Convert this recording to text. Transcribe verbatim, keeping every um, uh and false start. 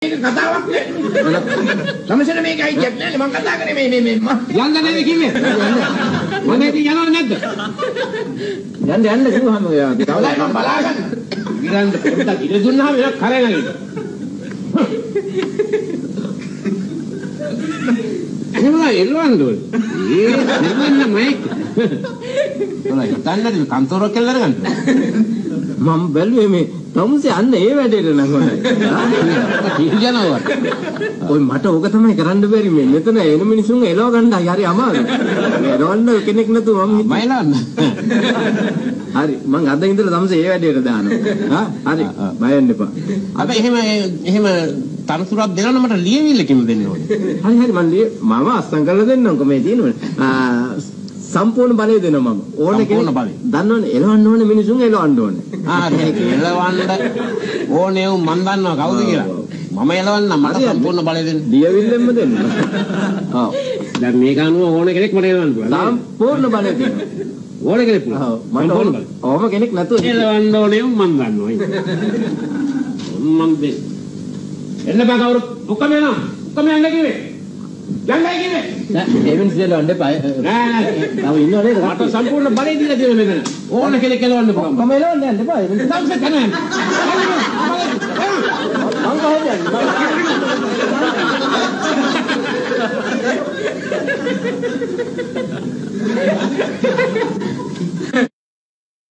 කතාවක් නෑ. සමසන මේක අයිතියක් නෑනේ මං කතා කරේ මේ මේ මේ යන්න නේද කිව්වේ? මම ඉතින් යනවද නැද්ද? යන්න යන්න කිව්වම යා තවලයි මම බලාගන්න. ඉරන් පොඩ්ඩක් ඉර දුන්නාම ඒක කරේ නැගිට. එහෙමයි එල්ලවන්න ඕනේ. ඒ දෙන්න මයික්. ඔලා හිතන්නද මේ කන්තෝරක් කියලා අරගන්න. මම බැලුවේ මේ තමුසේ අන්න ඒ වැඩේට නගොනේ. කිරිජනවා. ඔය මට ඕක තමයි කරන්න බැරි මේ මෙතන එන මිනිසුන් එලව ගන්නයි හරි අමාරුයි. එලවන්න කෙනෙක් නැතුව මම බයලන්න. හරි මං අද ඉඳලා තමුසේ ඒ වැඩේට දානවා. හා හරි බය වෙන්න එපා. අද එහෙම එහෙම තනතුරක් දෙන්න මට ලියවිල්ලකින් දෙන්න ඕනේ. හරි හරි මම ලිය මම අස්සම් කරලා දෙන්නම්කෝ මේ තියෙනවනේ. සම්පූර්ණ බලය දෙනවා මම. ඕනේ කෙනෙක් දන්නවනේ එලවන්න ඕනේ මිනිසුන් එලවන්න ඕනේ. ආ එලවන්න ඕනේ උන් මන් දන්නවා කවුද කියලා. මම එලවන්න මට සම්පූර්ණ බලය දෙන්න. ලියවිල්ලෙන්ම දෙන්න. ඔව්. දැන් මේක අනුව ඕනේ කෙනෙක් මට එලවන්න පුළුවන්. සම්පූර්ණ බලය දෙනවා. ඕනේ කෙනෙක් පුළුවන්. ඔව් මට ඕම කෙනෙක් නැතුව එලවන්න ඕනේ උන් මන් දන්නවා. මන් දෙන්න. එන්න බෑ කවුරු ඔක්කොම එනවා. ඔක්කොම යන්න කිව්වේ. යන්නයි කිව්වේ. නෑ ඒ වෙනස් දෙල වන්න එපා. නෑ නෑ. තව ඉන්නව නේද? මට සම්පූර්ණ බලය දීලා තියෙන මෙතන. ඕන කෙනෙක් එලවන්න පුළුවන්. ඔක්කොම එලවන්න යන්න එපා. දවසක් යනවා. මං කොහෙද යන්නේ?